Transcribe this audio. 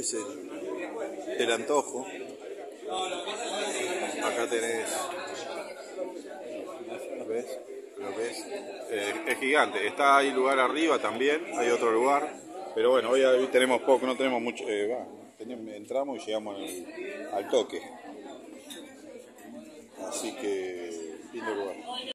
es el antojo. Acá tenés, ¿ves? ¿Lo ves? Es gigante. Está ahí lugar arriba también, hay otro lugar. Pero bueno, hoy tenemos poco, no tenemos mucho. Entramos y llegamos al toque. Así que, lindo lugar.